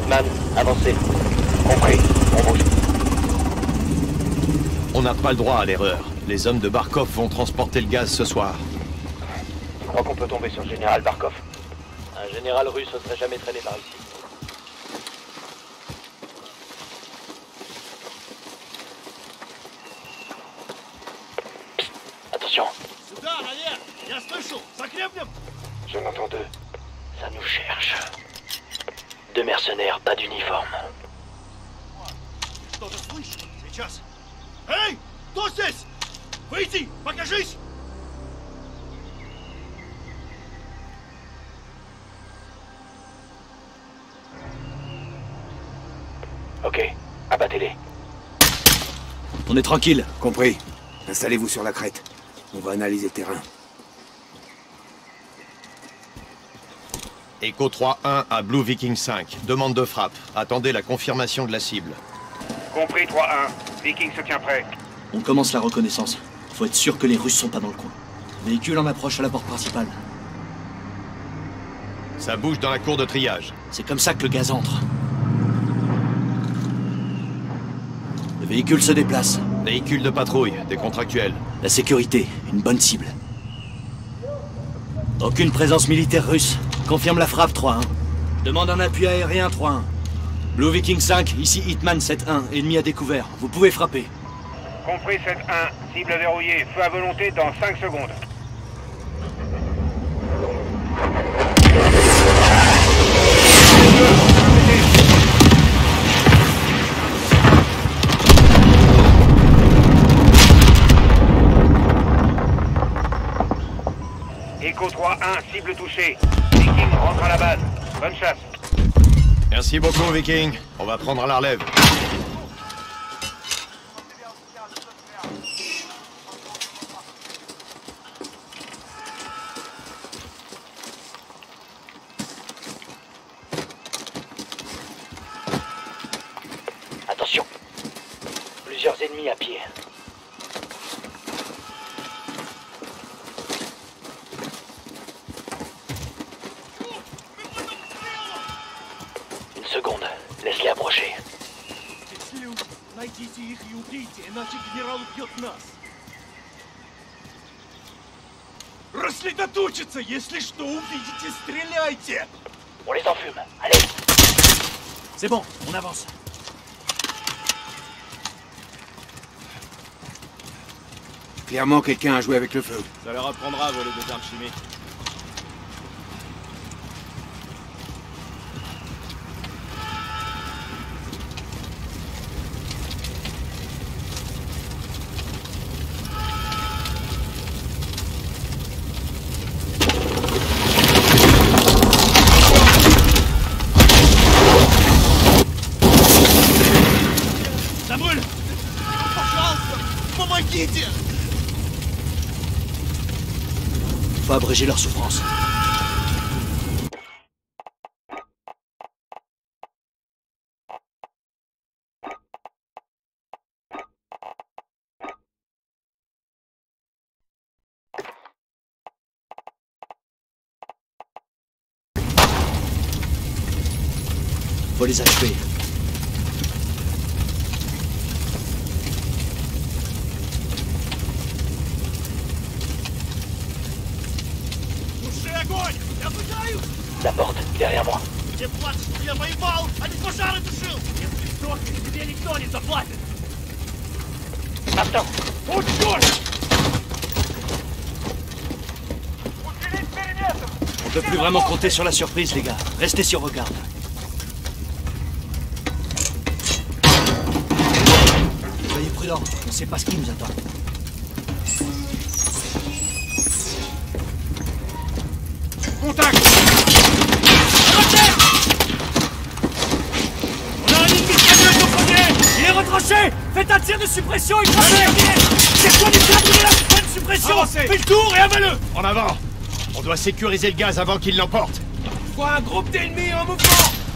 Hitman, avancez. Compris, on bouge. On n'a pas le droit à l'erreur. Les hommes de Barkov vont transporter le gaz ce soir. Je crois qu'on peut tomber sur le général Barkov. Un général russe ne serait jamais traîné par ici. Psst, attention. Je m'entends deux. Ça nous cherche. Deux mercenaires, pas d'uniforme. Эй! Кто здесь? Выйди! Покажись! Ok, abattez-les. On est tranquille. Compris. Installez-vous sur la crête. On va analyser le terrain. Echo 3-1 à Blue Viking 5. Demande de frappe. Attendez la confirmation de la cible. Compris 3-1. Viking se tient prêt. On commence la reconnaissance. Faut être sûr que les Russes sont pas dans le coin. Véhicule en approche à la porte principale. Ça bouge dans la cour de triage. C'est comme ça que le gaz entre. Le véhicule se déplace. Véhicule de patrouille, des contractuels. La sécurité, une bonne cible. Aucune présence militaire russe. Confirme la frappe 3-1. Demande un appui aérien 3-1. Blue Viking 5, ici Hitman 7-1, ennemi à découvert. Vous pouvez frapper. Compris 7-1. Cible verrouillée. Feu à volonté dans 5 secondes. Echo 3-1, cible touchée. Viking rentre à la base. Bonne chasse. Merci beaucoup, Viking. On va prendre la relève. Attention. Plusieurs ennemis à pied. Une seconde. Laisse-les approcher. Найдите их и убейте, иначе генерал убьет нас. Рассредоточиться! Если что увидите, стреляйте! On les enfume. Allez. C'est bon, on avance. Clairement, quelqu'un a joué avec le feu. Ça leur apprendra à voler des armes chimiques. Ça brûle! Пожалуйста, помогите! Faut abréger leur souffrance. Faut les achever. La porte, derrière moi. Тебе платят, что я воевал, а не пожары тушил! Если сдохнешь, тебе никто не заплатит! Maintenant. О, черт! On peut plus vraiment compter sur la surprise, les gars. Restez sur vos gardes. Soyez prudents, on sait pas ce qui nous attend. Contact! On a un ennemi camion au premier! Il est retranché! Faites un tir de suppression et frappez! C'est quoi du brûler la point de suppression! Fais le tour et avale-le! En avant. On doit sécuriser le gaz avant qu'il l'emporte. Vois un groupe d'ennemis en mouvement!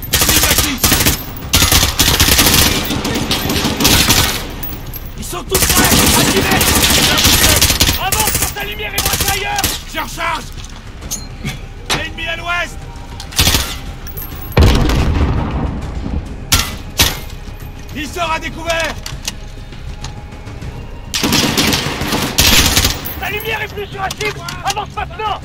Ils sont tous prêts! À 10 mètres! Avance sur ta lumière et braque ailleurs! Je recharge! Ennemi à l'ouest! Il sera découvert! La lumière est plus sur la cible! Avance maintenant!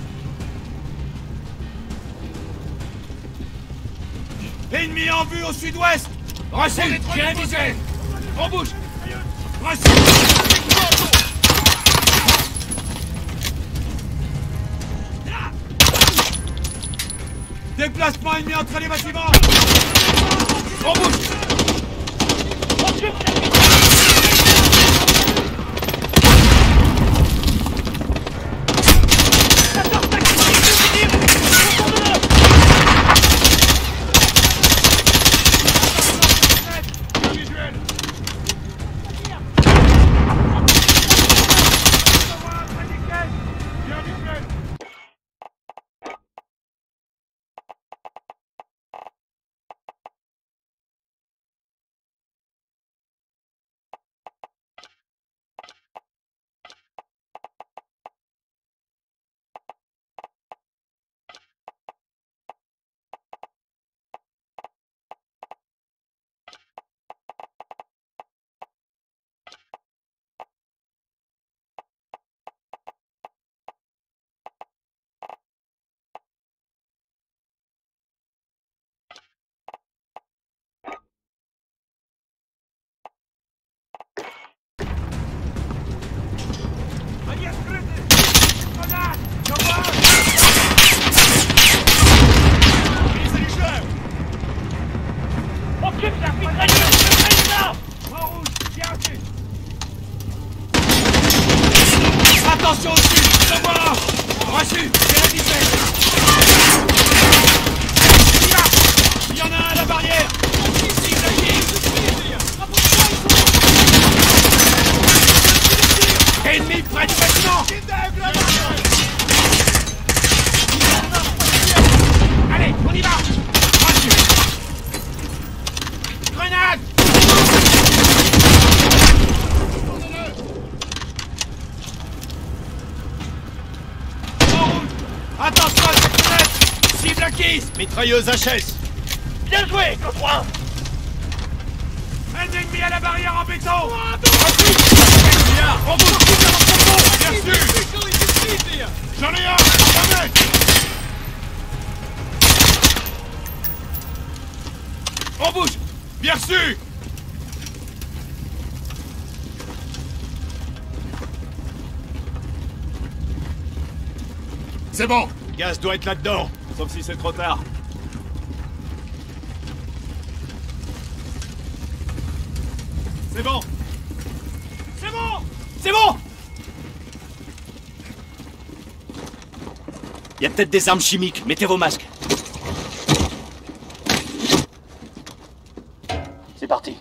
Ennemi en vue au sud-ouest! Reçu! Tirez visuel! On bouge! Reçu! Déplacement ennemi entre les bâtiments! On bouge! Attention au-dessus! C'est moi! Reçu! Tirez visuel! Il y en a un à la barrière! Ennemi près du bâtiment! Allez, on y va! Reçu! Grenade! Attention à cette fenêtre! Cible acquise! Mitrailleuse HS. Bien joué, Coffre! Un ennemi à la barrière en béton! On bouge! Bien sûr! J'en ai un! Jamais! On bouge! Bien sûr! C'est bon! Gaz doit être là-dedans. Sauf si c'est trop tard. C'est bon! C'est bon! C'est bon! Il y a peut-être des armes chimiques, mettez vos masques. C'est parti.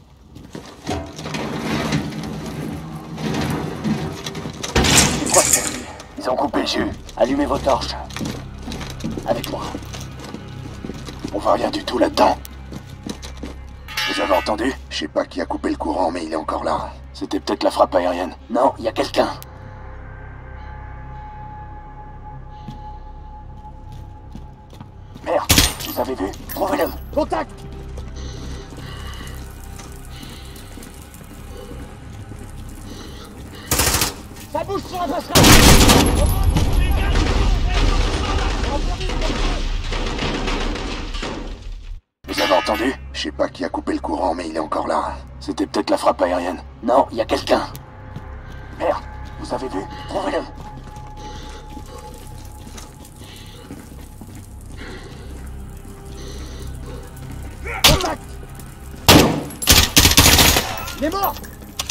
C'est quoi ça? Ils ont coupé le jus. Allumez vos torches. Avec moi. On voit rien du tout là-dedans. Vous avez entendu? Je sais pas qui a coupé le courant, mais il est encore là. C'était peut-être la frappe aérienne. Non, il y a quelqu'un. Merde, vous avez vu? Trouvez-le. Contact! Ça bouge sur la passerelle! Vous avez entendu? Je sais pas qui a coupé le courant, mais il est encore là. C'était peut-être la frappe aérienne. Non, il y a quelqu'un. Merde, vous avez vu? Trouvez-le. Contact! Il est mort!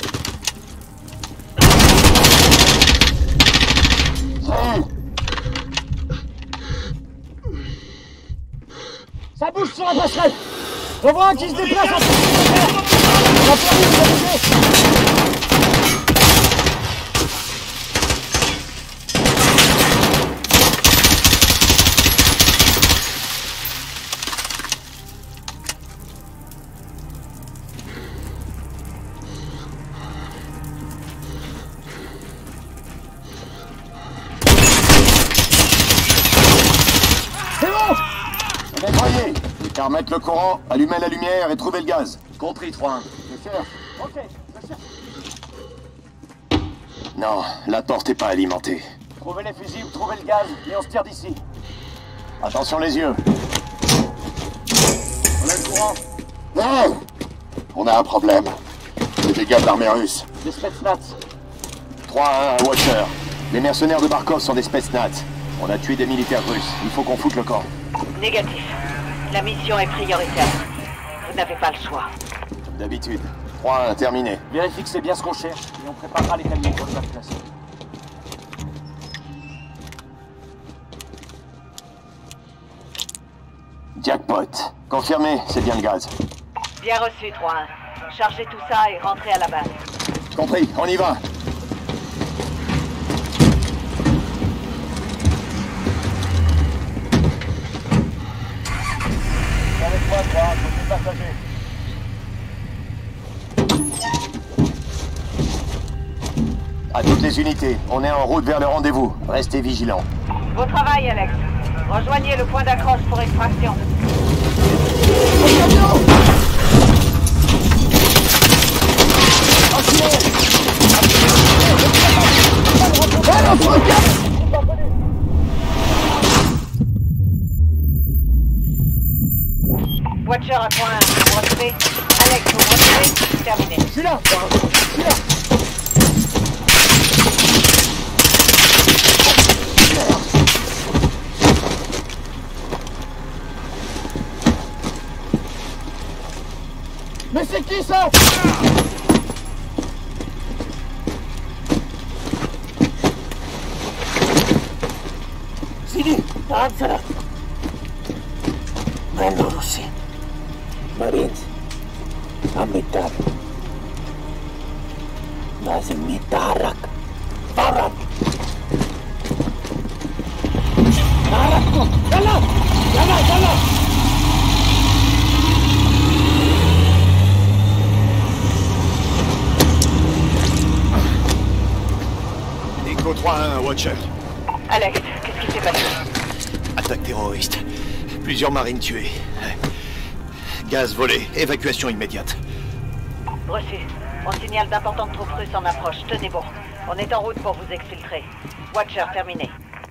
Ça bouge sur la passerelle! On voit un qui se déplace en la police va bouger! C'est bon! Nettoyez! Car mettre le courant, allumez la lumière et trouvez le gaz. Compris, 3-1. Je cherche. Ok, je cherche. Non, la porte est pas alimentée. Trouvez les fusibles, trouvez le gaz, et on se tire d'ici. Attention les yeux. On a le courant. Non! On a un problème. Les dégâts de l'armée russe. Des Spetsnaz. 3-1 à Watcher. Les mercenaires de Barkov sont des Spetsnaz. On a tué des militaires russes. Il faut qu'on foute le camp. Négatif. La mission est prioritaire. Vous n'avez pas le choix. Comme d'habitude. 3-1, terminé. Vérifie que c'est bien ce qu'on cherche, et on préparera les camions pour l'évacuation. Jackpot. Confirmé, c'est bien le gaz. Bien reçu, 3-1. Chargez tout ça et rentrez à la base. Compris, on y va. Avec moi, 3, faut partager. À toutes les unités, on est en route vers le rendez-vous. Restez vigilants. Beau travail, Alex. Rejoignez le point d'accroche pour extraction. Watcher à point 1, vous recevez. Alex, vous recevez. Terminé. Je suis là. Mais c'est qui ça? Sidi, avanza. Mando Rossi. Marines. Amitab. Lazim Mitarak. Farak. Tarak. Yalla! Yalla! Yalla! Echo 3-1, Watcher. Alex, qu'est-ce qui s'est passé? Attaque terroriste. Plusieurs marines tuées. Gaz volé. Évacuation immédiate. Reçu. On signale d'importantes troupes russes en approche. Tenez bon. On est en route pour vous exfiltrer. Watcher, terminé.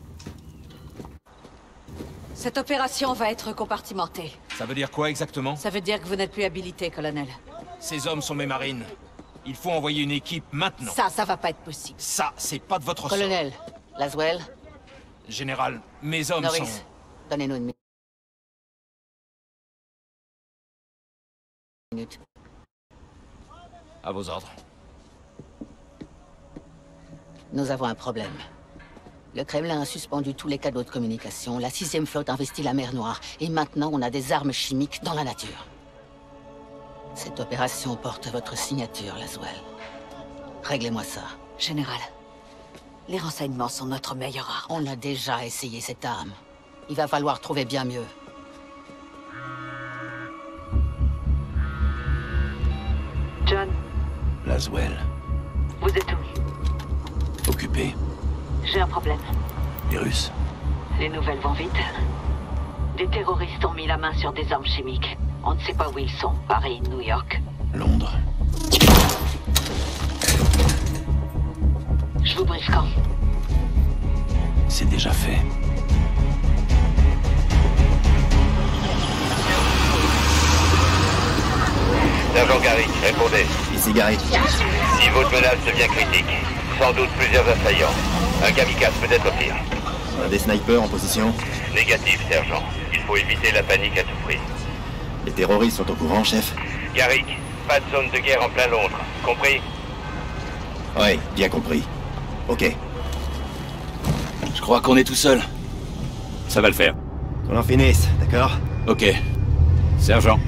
Cette opération va être compartimentée. Ça veut dire quoi exactement? Ça veut dire que vous n'êtes plus habilité, colonel. Ces hommes sont mes marines. Il faut envoyer une équipe maintenant. Ça va pas être possible. Ça, c'est pas de votre ressort. Colonel, Laswell, Général, mes hommes Norris, sont... donnez-nous une minute. À vos ordres. Nous avons un problème. Le Kremlin a suspendu tous les canaux de communication, la 6e flotte investit la mer Noire, et maintenant on a des armes chimiques dans la nature. Cette opération porte votre signature, Laswell. Réglez-moi ça. Général, les renseignements sont notre meilleure arme. On a déjà essayé cette arme. Il va falloir trouver bien mieux. John, Laswell. vous êtes où? Occupé. J'ai un problème. Les Russes. Les nouvelles vont vite. Des terroristes ont mis la main sur des armes chimiques. On ne sait pas où ils sont. Paris, New York. Londres. Je vous brise quand? C'est déjà fait. Sergent Garrick, répondez. Ici Garrick. Si votre menace devient critique, sans doute plusieurs assaillants. Un kamikaze peut-être pire. On a des snipers en position. Négatif, sergent. Il faut éviter la panique à tout prix. Les terroristes sont au courant, chef? Garrick, pas de zone de guerre en plein Londres. Compris? Oui, bien compris. Ok. Je crois qu'on est tout seul. Ça va le faire. Qu'on en finisse, d'accord? Ok. Sergent.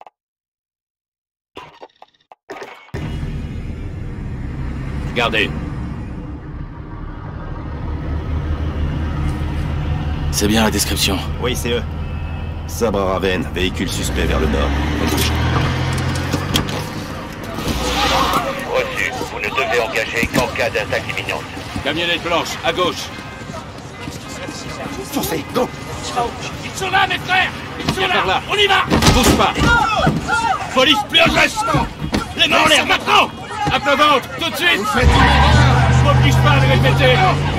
Gardez. C'est bien la description. Oui, c'est eux. Sabre à Raven, véhicule suspect vers le nord. Reçu. Vous ne devez engager qu'en cas d'attaque imminente. Camionnette blanche, à gauche. Foncez, go! Ils sont là, mes frères! Ils sont là! On y va! Bouge pas! Police, plus en geste! Les mains en l'air, maintenant! À plat ventre, tout de suite! Je m'oblige pas à les répéter!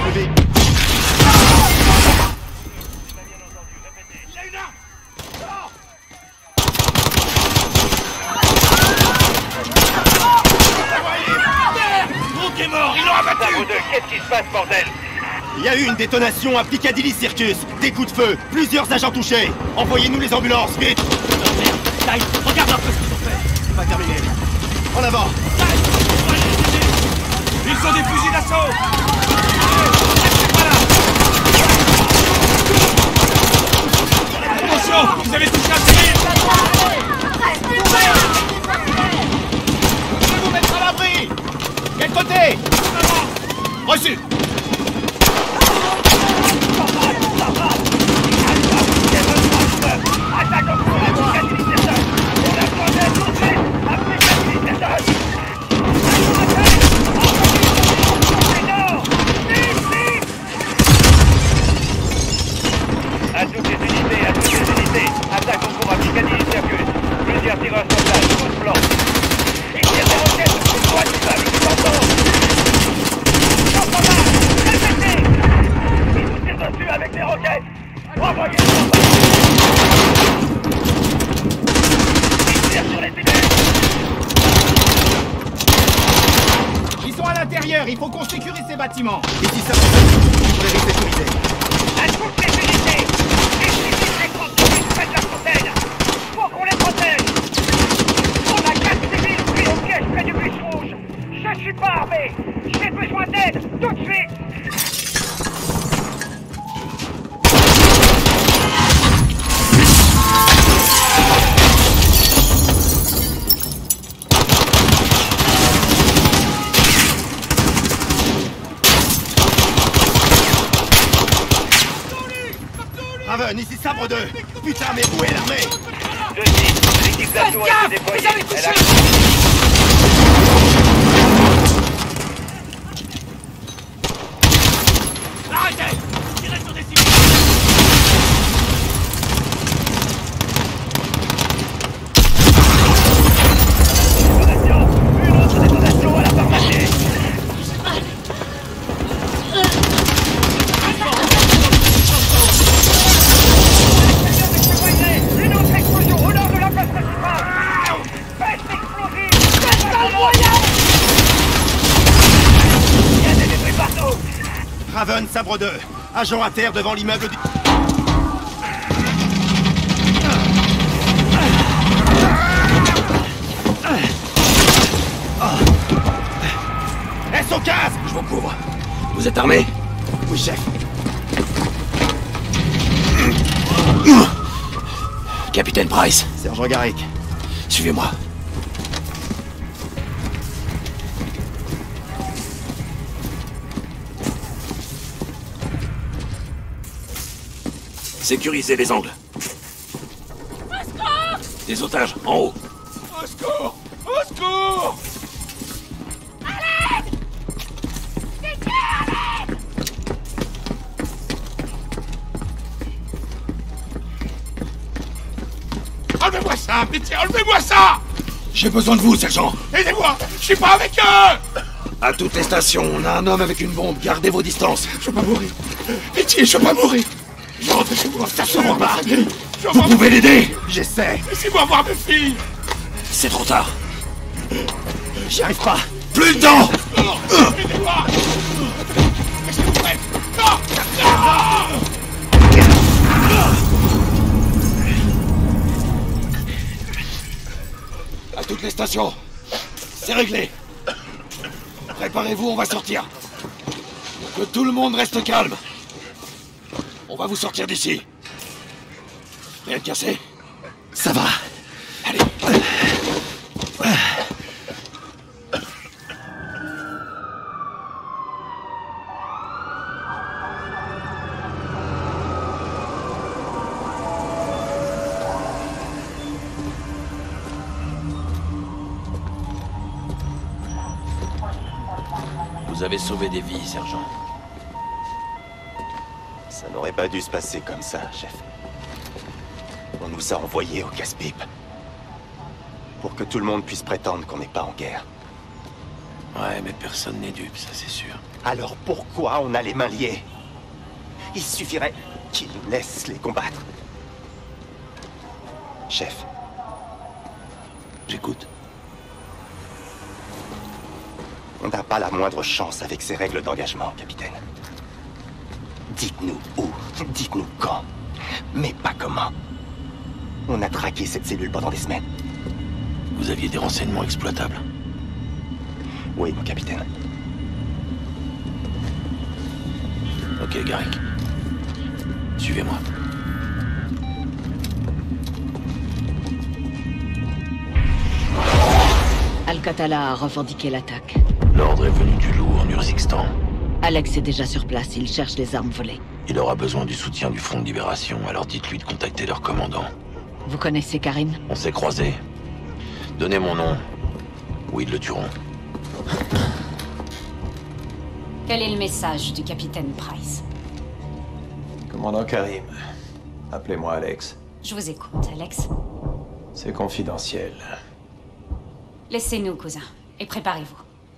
Brooke est mort, ils l'ont abattu! Sabre 2, qu'est-ce qui se passe, bordel? Il y a eu une détonation à Piccadilly Circus. Des coups de feu, plusieurs agents touchés. Envoyez-nous les ambulances, vite! Dai, regarde un peu ce qu'ils ont fait! C'est pas terminé. En avant! Ils ont des fusils d'assaut! Attention, vous avez touché un civil! Je vais vous mettre à l'abri! Quel côté? Reçu! À toutes les unités, attaque au cours à Piccadilly Circus. Plusieurs tireurs sur place, tous blancs. Ils tirent des roquettes sur le droit du peuple, tu t'entends? Répétez! Ils nous tirent dessus avec des roquettes. Envoyez les soldats. Ils tirent sur les civils. Ils sont à l'intérieur, il faut qu'on sécurise ces bâtiments. Ici, ça va. Il faut les sécuriser. À toutes les unités! Les civils déconstruits près de la fontaine! Faut qu'on les protège! On a 4 civils pris au piège près du bus rouge! Je suis pas armé! J'ai besoin d'aide! Tout de suite! Raven, ici Sabre 2. Putain, mais où est l'armée? Ceci, l'équipe d'assaut a été déployée. Elle a... Arrêtez! Tirez sur des civils! Une autre détonation à la pharmacie! Une autre explosion au nord de la place principale! Peste explosive! Peste incroyable! Il y a des débris partout! Raven, Sabre 2. Agent à terre devant l'immeuble du... SO15! Je vous couvre. Vous êtes armés? Oui, chef. Capitaine Price, Sergent Garrick. suivez-moi. Sécurisez les angles. Des otages, en haut. Au secours! Au secours! Enlevez-moi ça! Pitié, enlevez-moi ça! J'ai besoin de vous, sergent. Aidez-moi! Je suis pas avec eux! À toutes les stations, on a un homme avec une bombe. Gardez vos distances. Je veux pas mourir! Pitié, je veux pas mourir! Je rentre chez moi! Ça se voit pas. Je veux Vous voir... pouvez l'aider. J'essaie. Laissez-moi voir mes filles! C'est trop tard. J'y arrive pas. Plus le temps. Aidez-moi! Qu'est-ce que vous faites? Non! À toutes les stations. C'est réglé. Préparez-vous, on va sortir. Que tout le monde reste calme. On va vous sortir d'ici. Rien de cassé? Ça va. Allez. Vous avez sauvé des vies, sergent. Ça n'aurait pas dû se passer comme ça, chef. On nous a envoyés au casse-pipe. Pour que tout le monde puisse prétendre qu'on n'est pas en guerre. Ouais, mais personne n'est dupe, ça c'est sûr. Alors pourquoi on a les mains liées? Il suffirait qu'ils nous laissent les combattre. Chef. J'écoute. On n'a pas la moindre chance avec ces règles d'engagement, capitaine. Dites-nous où, dites-nous quand, mais pas comment. On a traqué cette cellule pendant des semaines. Vous aviez des renseignements exploitables? Oui, mon capitaine. Ok, Garrick. Suivez-moi. Al-Qatala a revendiqué l'attaque. L'ordre est venu du loup en Urzikstan. Alex est déjà sur place, il cherche les armes volées. Il aura besoin du soutien du Front de Libération, alors dites-lui de contacter leur commandant. Vous connaissez Karim? On s'est croisés. Donnez mon nom, ou ils le tueront. Quel est le message du capitaine Price? Commandant Karim, appelez-moi Alex. Je vous écoute, Alex. C'est confidentiel. Laissez-nous, cousin, et préparez-vous.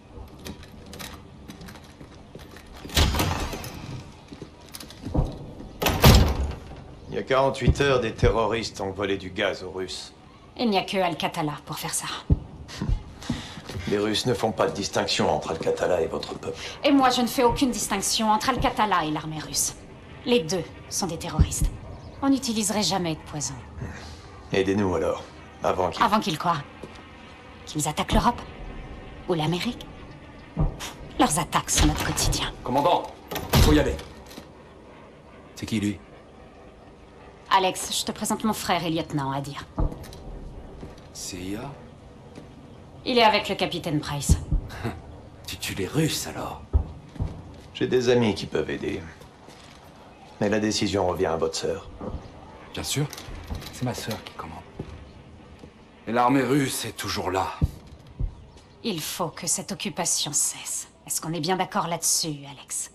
Il y a 48 heures, des terroristes ont volé du gaz aux Russes. Il n'y a que Al-Qatala pour faire ça. Les Russes ne font pas de distinction entre Al-Qatala et votre peuple. Et moi, je ne fais aucune distinction entre Al-Qatala et l'armée russe. Les deux sont des terroristes. On n'utiliserait jamais de poison. Aidez-nous alors, avant qu'ils... Avant qu'ils quoi? Qu'ils attaquent l'Europe? Ou l'Amérique? Leurs attaques sont notre quotidien. Commandant, faut y aller. C'est qui, lui? Alex, je te présente mon frère et lieutenant, à dire. CIA? Il est avec le capitaine Price. Tu tues les Russes, alors? J'ai des amis qui peuvent aider. Mais la décision revient à votre sœur. Bien sûr. C'est ma sœur qui commande. Et l'armée russe est toujours là. Il faut que cette occupation cesse. Est-ce qu'on est bien d'accord là-dessus, Alex?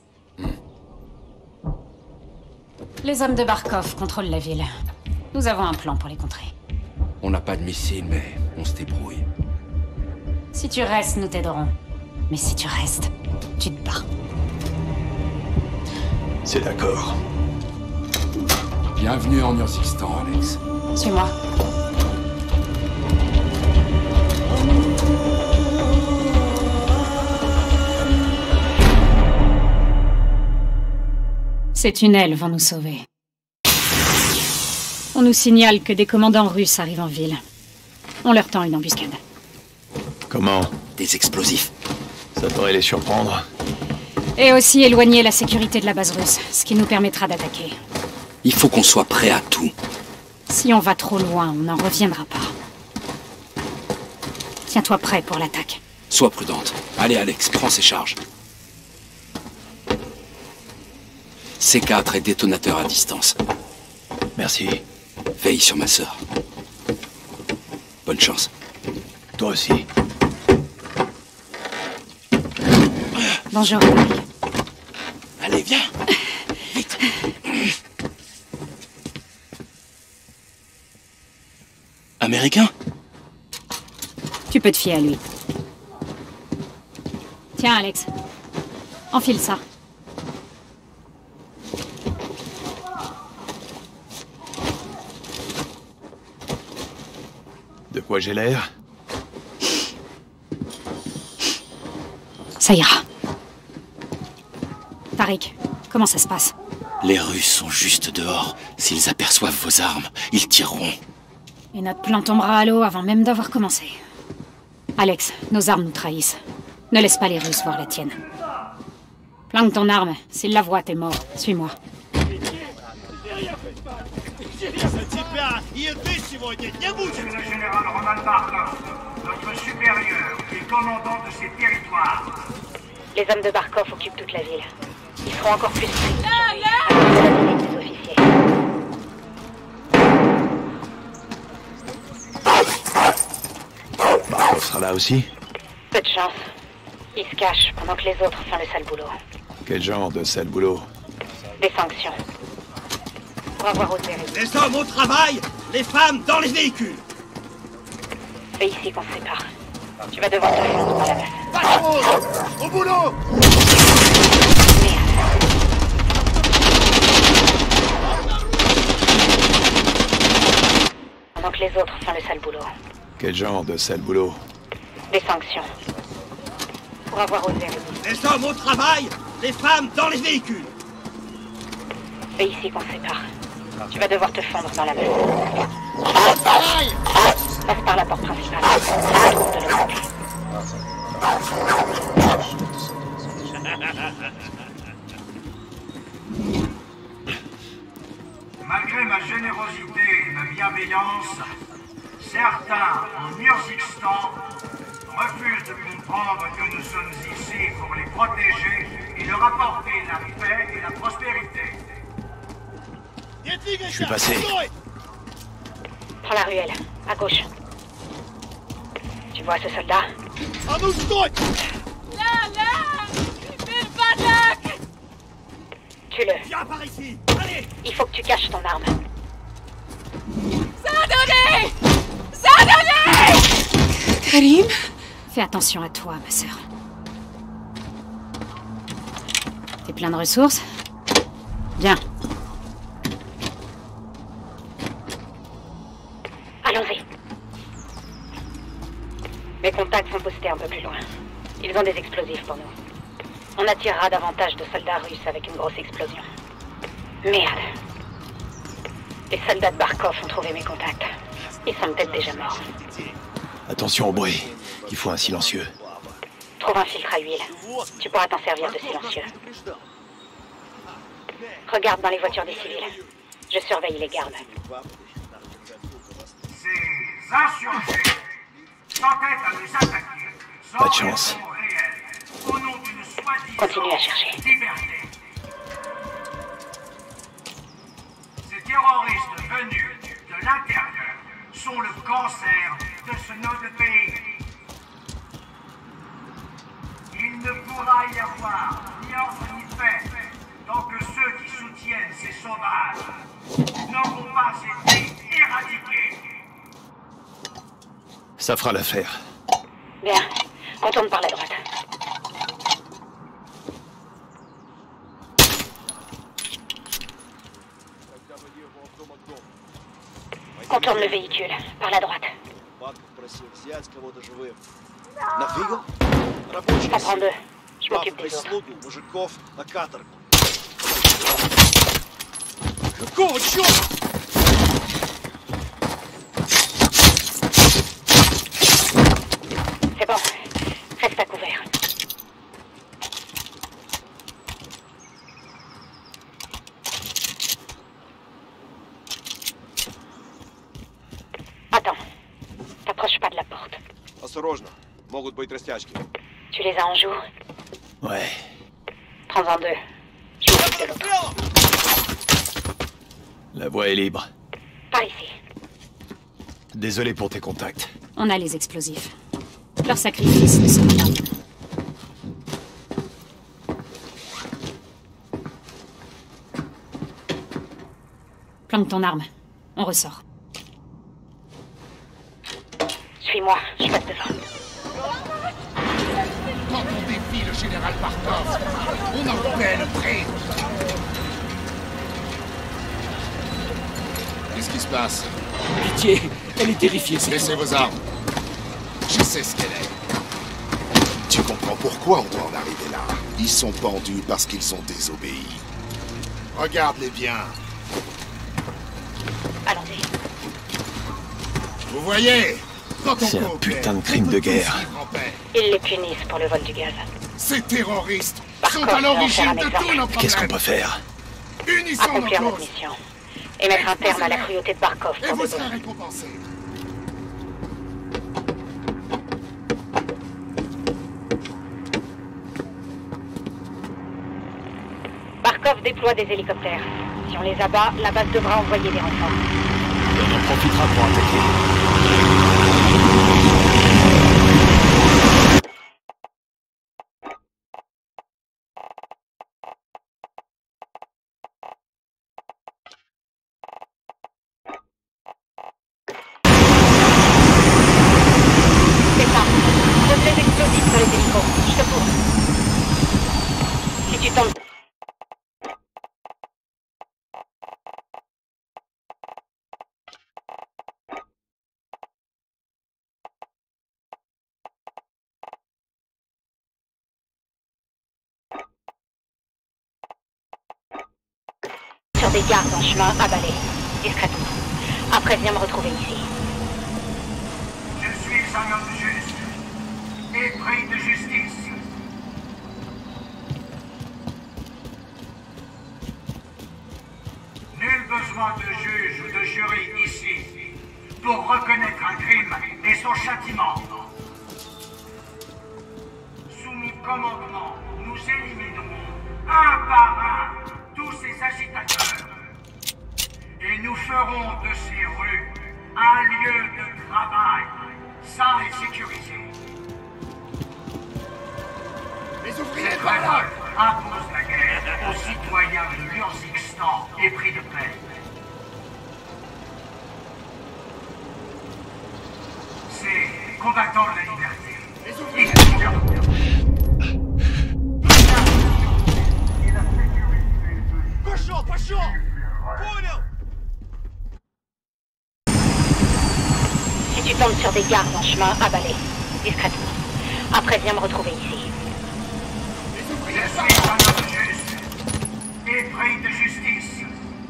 Les hommes de Barkov contrôlent la ville. Nous avons un plan pour les contrer. On n'a pas de missiles, mais on se débrouille. Si tu restes, nous t'aiderons. Mais si tu restes, tu te bats. C'est d'accord. Bienvenue en Urzikstan, Alex. Suis-moi. Ces tunnels vont nous sauver. On nous signale que des commandants russes arrivent en ville. On leur tend une embuscade. Comment? Des explosifs. Ça devrait les surprendre. Et aussi éloigner la sécurité de la base russe, ce qui nous permettra d'attaquer. Il faut qu'on soit prêt à tout. Si on va trop loin, on n'en reviendra pas. Tiens-toi prêt pour l'attaque. Sois prudente. Allez, Alex, prends ces charges. C4 et détonateur à distance. Merci. Veille sur ma sœur. Bonne chance. Toi aussi. Bonjour, Eric. Allez, viens. Vite. Américain? Tu peux te fier à lui. Tiens, Alex. Enfile ça. De quoi j'ai l'air? Ça ira. Tariq, comment ça se passe? Les Russes sont juste dehors. S'ils aperçoivent vos armes, ils tireront. Et notre plan tombera à l'eau avant même d'avoir commencé. Alex, nos armes nous trahissent. Ne laisse pas les Russes voir la tienne. Planque ton arme. S'ils la voient, t'es mort. Suis-moi. C'est le général Roman Barkov, notre supérieur et commandant de ces territoires. Les hommes de Barkov occupent toute la ville. Ils seront encore plus stricts aujourd'hui à cause de la visite des officiers. Barkov sera là aussi? Peu de chance. Il se cache pendant que les autres font le sale boulot. Quel genre de sale boulot? Des sanctions. Pour avoir osé. Les hommes au travail, les femmes dans les véhicules. C'est ici qu'on se sépare. Tu vas devoir te fondre dans la masse. Pas de pause! Au boulot! Pendant que les autres font le sale boulot. Quel genre de sale boulot? Des sanctions. Pour avoir osé. Les hommes au travail, les femmes dans les véhicules. C'est ici qu'on se sépare. Tu vas devoir te fondre dans la masse. Passe par la porte principale. De l'autre côté. Malgré ma générosité et ma bienveillance, certains, en Urzikstan, refusent de comprendre que nous sommes ici pour les protéger et leur apporter la paix et la prospérité. Je suis passé. Prends la ruelle, à gauche. Tu vois ce soldat? Tue-le. Viens par ici! Allez! Il faut que tu caches ton arme. Karim? Fais attention à toi, ma sœur. T'es plein de ressources? Bien. Allons-y. Mes contacts sont postés un peu plus loin. Ils ont des explosifs pour nous. On attirera davantage de soldats russes avec une grosse explosion. Merde. Les soldats de Barkov ont trouvé mes contacts. Ils sont peut-être déjà morts. Attention au bruit. Il faut un silencieux. Trouve un filtre à huile. Tu pourras t'en servir de silencieux. Regarde dans les voitures des civils. Je surveille les gardes. Ces insurgés s'entêtent à nous attaquer sans Pas de chance. raison réelle, au nom d'une soi-disant Continue à chercher. liberté. Ces terroristes venus de l'intérieur sont le cancer de ce noble pays. Il ne pourra y avoir ni ordre ni paix tant que ceux qui soutiennent ces sauvages n'auront pas été éradiqués. Ça fera l'affaire. Bien. Contourne par la droite. Contourne le véhicule, par la droite. J'en prends deux. Je m'occupe des autres. C'est bon. Reste à couvert. Attends. T'approches pas de la porte. Осторожно. Могут быть растяжки. Tu les as en joue? Ouais. Prends-en deux. Je m'occupe de l'autre. La voie est libre. Par ici. Désolé pour tes contacts. On a les explosifs. Leur sacrifice ne sera pas rien. Planque ton arme. On ressort. Suis-moi, je passe devant. Quand on défie le général Barkov, on en paie le prix. Qu'est-ce qui se passe? Pitié, elle est terrifiée. Laissez vos armes. Je sais ce qu'elle est. Tu comprends pourquoi on doit en arriver là. Ils sont pendus parce qu'ils ont désobéi. Regarde-les bien. Allons-y. Vous voyez? C'est un putain de crime de guerre. Ils les punissent pour le vol du gaz. Ces terroristes sont contre, à l'origine de on va faire un tous nos problèmes. Qu'est-ce qu'on peut faire? Unissons Accomplir nos notre causes. mission. Et mettre un terme à la cruauté de Barkov Et pour vous de serez bon. récompensés. Barkov déploie des hélicoptères. Si on les abat, la base devra envoyer des renforts. On en profitera pour attaquer. sur des gardes en chemin à balai, discrètement. Après, viens me retrouver ici. Je suis un homme juste, épris de justice. Nul besoin de juge ou de jury ici pour reconnaître un crime et son châtiment. Sous mon commandement, nous éliminerons un par un tous ces agitateurs. Et nous ferons de ces rues un lieu de travail sain et sécurisé. Les ouvriers Cette révolte impose la guerre aux citoyens de l'Urzixstan épris de paix. Ces combattants de la liberté. Les ouvriers Pas chaud, pas chaud! Si tu tombes sur des gardes en chemin à balai, discrètement. Après, viens me retrouver ici. Je suis un homme juste, épris de justice.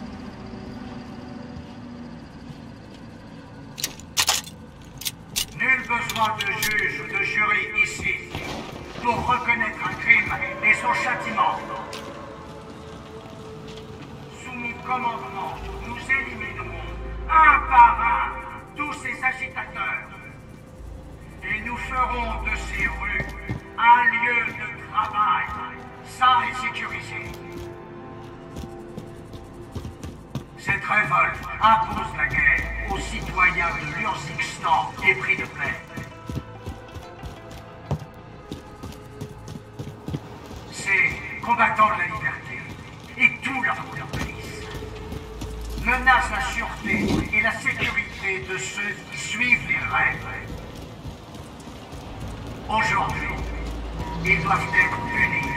Nul besoin de juge ou de jury ici pour reconnaître un crime et son châtiment. Sous mon commandement, nous éliminerons un par un tous ces agitateurs. Et nous ferons de ces rues un lieu de travail sain et sécurisé. Cette révolte impose la guerre aux citoyens de l'Urzixstan épris de paix. Ces combattants de la liberté et tous leurs complices menacent la sûreté et la sécurité de ceux qui suivent les règles. Aujourd'hui, ils doivent être punis.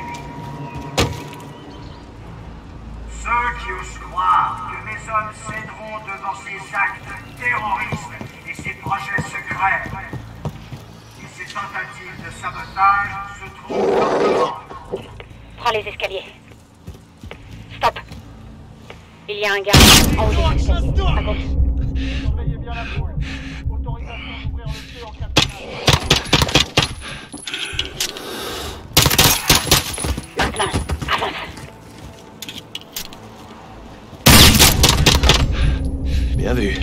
Ceux qui osent croire que mes hommes céderont devant ces actes terroristes et ces projets secrets et ces tentatives de sabotage se trouvent partout. Prends les escaliers. Stop. Il y a un gars en haut des escaliers, à gauche. Surveillez bien la foule. Autorisation d'ouvrir le feu en cas de menace. Maintenant, avance. Bien vu.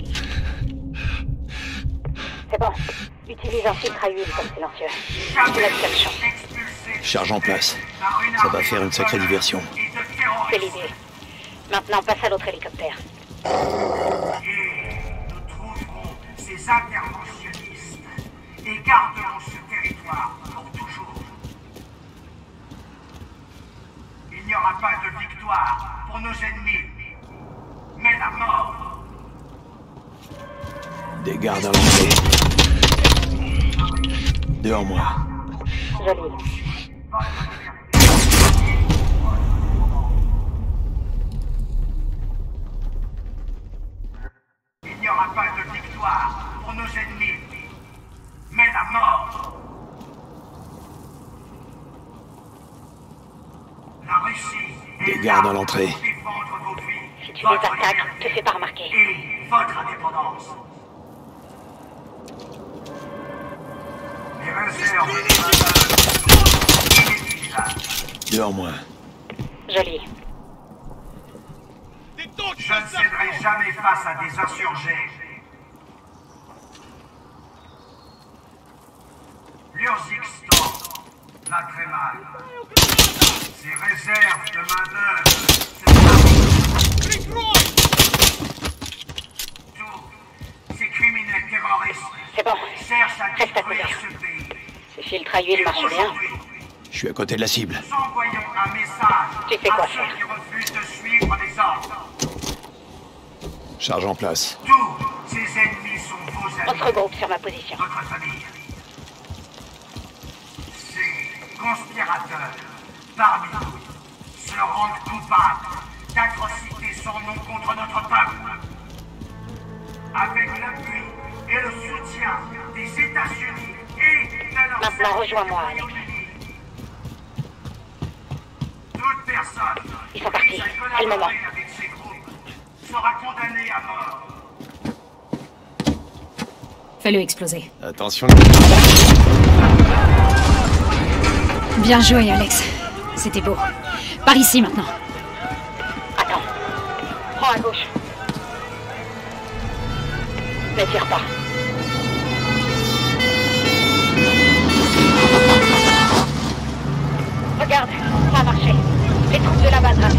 C'est bon. Utilise un filtre à huile comme silencieux. C'est notre seule chance. Charge en place. Ça va faire une sacrée diversion. C'est l'idée. Maintenant, passe à l'autre hélicoptère. Et nous trouverons ces interventionnistes et garderons ce territoire pour toujours. Il n'y aura pas de victoire pour nos ennemis, mais la mort. Des gardes à l'entrée. Devant moi. Joli. Il n'y aura pas de victoire pour nos ennemis, mais la mort. La Russie Des gardes à l'entrée. défendre vos vies, Si tu les attaques, te fais pas remarquer. et votre indépendance. Les réserves inutilisables. Devant moi. Joli. Je ne céderai jamais face à des insurgés. L'Urzixstan va très mal. Ses réserves de main-d'œuvre se tous ces criminels terroristes C'est bon. cherchent à Reste à détruire couvert. ce pays. Ce filtre à huile marche bien. Je suis à côté de la cible. Nous envoyons un message Tu sais quoi à ceux faire. qui refusent de suivre les ordres. Charge en place. Tous ces ennemis sont vos On se amis, regroupe sur ma position. votre famille. Ces conspirateurs, parmi nous, se rendent coupables d'atrocités sans nom contre notre peuple. Avec l'appui et le soutien des États-Unis et de leurs Maintenant, rejoins-moi, Alex. toute personne Ils sont partis. qui a C'est le moment. collaboré avec ces groupes sera condamné à mort. Fais-le exploser. Attention. Bien joué, Alex. C'était beau. Par ici, maintenant. Attends. Prends à gauche. Ne tire pas. Regarde, ça a marché. Les troupes de la base rapide.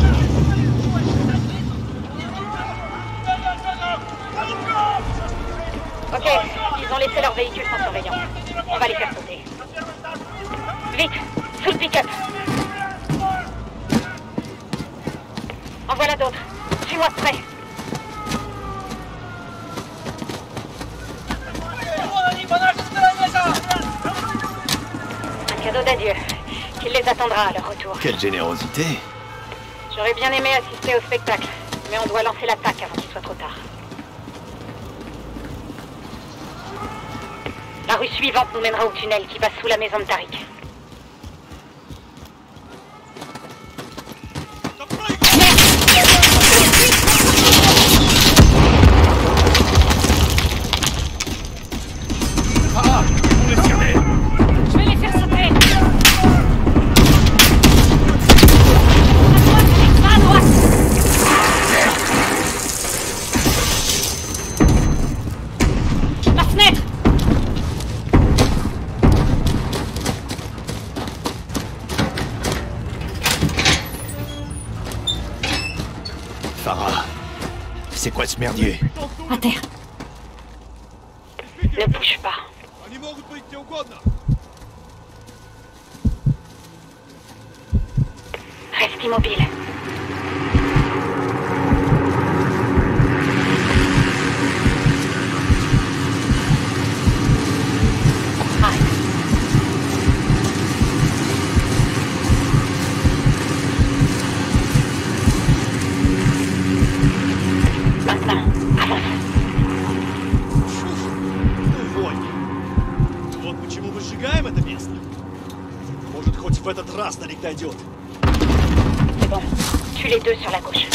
Ok, ils ont laissé leur véhicule sans surveillance. On va les faire sauter. Vite, sous le pick-up. En voilà d'autres. Suis-moi de près. Un cadeau d'adieu, qui les attendra à leur retour. Quelle générosité. J'aurais bien aimé assister au spectacle, mais on doit lancer l'attaque avant qu'il soit trop tard. La rue suivante nous mènera au tunnel qui passe sous la maison de Tariq. Je vais les faire sauter. À droite. La fenêtre. Farah, c'est quoi ce merdier? À terre. Ne bouge pas. Reste immobile. Arrête. Maintenant, avance. Вот почему мы сжигаем это место. Может, хоть в этот раз до них дойдет. C'est bon. Tue les deux sur la gauche.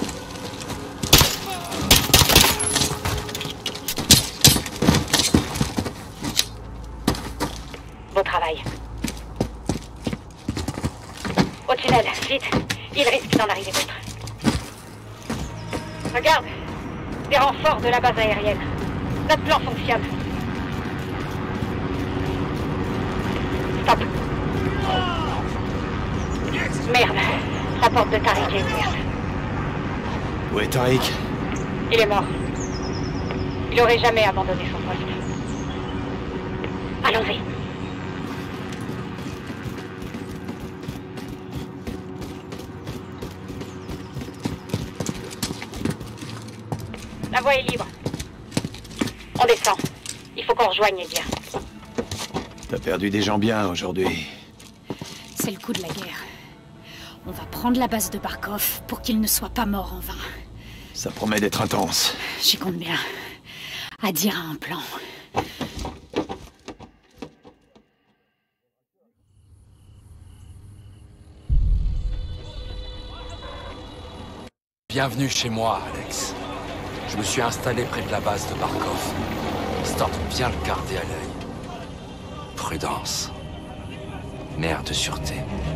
Beau travail. Au tunnel, vite. Il risque d'en arriver d'autres. Regarde. Des renforts de la base aérienne. Notre plan fonctionne. Stop. Merde. La porte de Tariq est ouverte. Où est Tariq? Il est mort. Il aurait jamais abandonné son poste. Allons-y. La voie est libre. On descend. Il faut qu'on rejoigne Edir. T'as perdu des gens bien aujourd'hui. C'est le coup de la guerre. On va prendre la base de Barkov pour qu'il ne soit pas mort en vain. Ça promet d'être intense. J'y compte bien. Adir a un plan. Bienvenue chez moi, Alex. Je me suis installé près de la base de Barkov, histoire de bien le garder à l'œil. Prudence. Nerf de sûreté.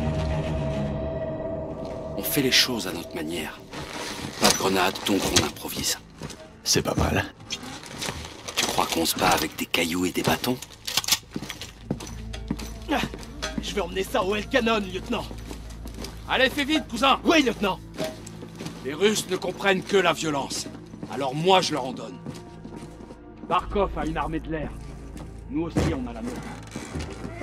On fait les choses à notre manière. Pas de grenade, donc on improvise. C'est pas mal. Tu crois qu'on se bat avec des cailloux et des bâtons? Je vais emmener ça au El Canon, lieutenant. Allez, fais vite, cousin. Oui, lieutenant. Les Russes ne comprennent que la violence. Alors moi, je leur en donne. Barkov a une armée de l'air. Nous aussi, on a la nôtre.